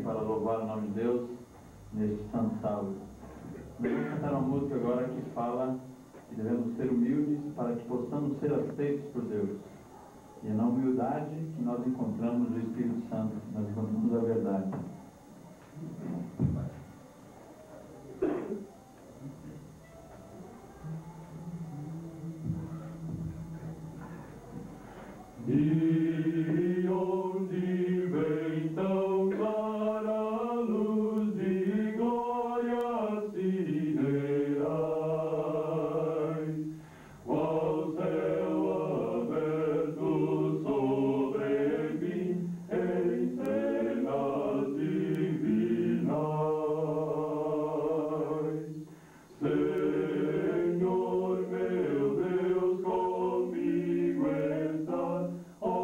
para louvar o nome de Deus neste santo sábado. Nós vamos cantar uma música agora que fala que devemos ser humildes para que possamos ser aceitos por Deus. E é na humildade que nós encontramos o Espírito Santo, nós encontramos a verdade. De onde vem tão clara a luz de glória siderais, qual céu aberto sobre mim em cenas divinais. Senhor meu Deus, comigo estás, ó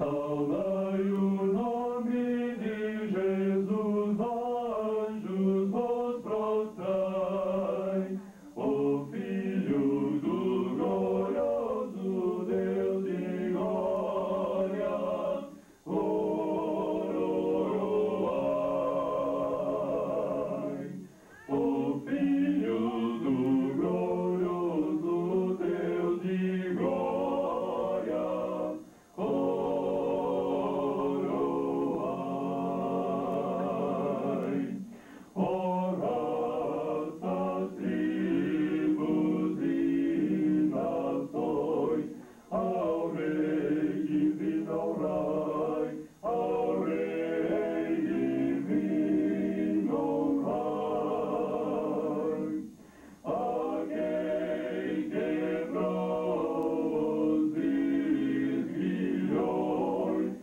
Saudai o nome de Jesus, anjos vos prostrai, o Filho do glorioso Deus de glória, coroai. O Filho do glorioso Deus de glória, coroai. Ó raças, tribos e nações, ao Rei divino, ao Rei divino, a quem quebrou os grilhões,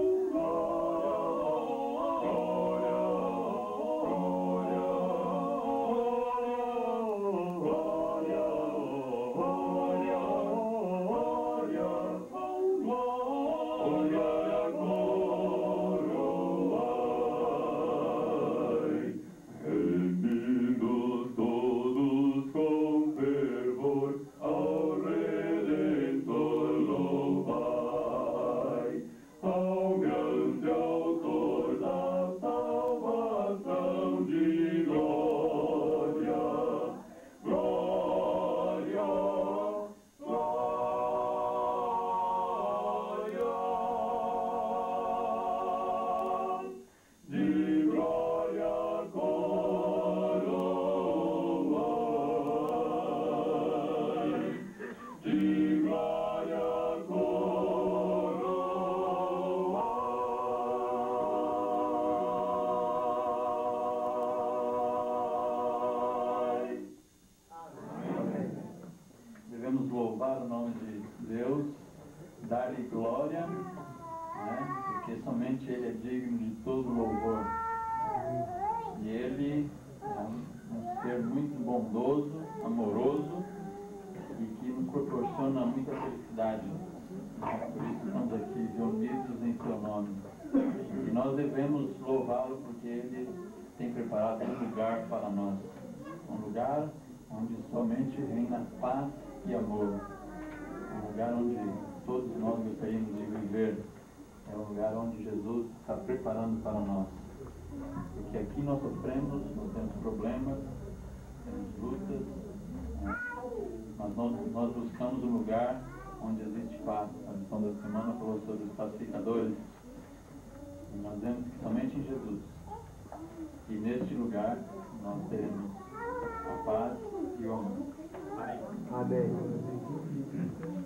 remidos todos com fervor, ao Redentor louvai, ao grande autor da salvação de glória, glória, glória, de glória coroai, de glória coroai. Devemos louvar o nome de Deus, dar-lhe glória, né? Porque somente Ele é digno de todo louvor. E Ele é um ser muito bondoso, amoroso e que nos proporciona muita felicidade. Por isso estamos aqui reunidos em Seu nome. E nós devemos louvá-lo porque Ele tem preparado um lugar para nós. Um lugar onde somente reina paz e amor. Um lugar onde todos nós gostaríamos de viver. É um lugar onde Jesus está preparando para nós. Porque aqui nós sofremos, nós temos problemas, temos lutas, né? Mas nós buscamos um lugar onde existe paz. A lição da semana falou sobre os pacificadores. E nós vemos que somente em Jesus. E neste lugar nós teremos a paz e o amor. Amém.